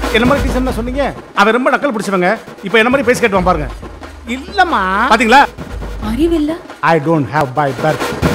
என்ன மாதிரி டீச்சர் சொன்னீங்க? அவன் ரொம்ப நக்கல் பிடிச்சவங்க. இப்போ என்ன மாதிரி பேசி கேட்டுவான் பாருங்க. இல்லம்மா பாத்தீங்களா? அறிவில்ல. I don't have by birth.